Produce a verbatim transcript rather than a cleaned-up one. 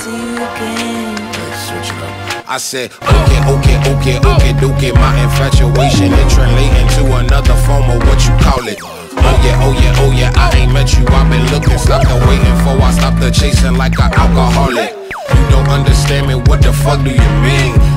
see you again. Switch it up. I said, okay, okay, okay, okay, okay. My infatuation it translating to another form of what you call it. Oh yeah, oh yeah, oh yeah, I ain't met you, I've been looking, stopped and waiting for, I stopped the chasing like an alcoholic. You don't understand me, what the fuck do you mean?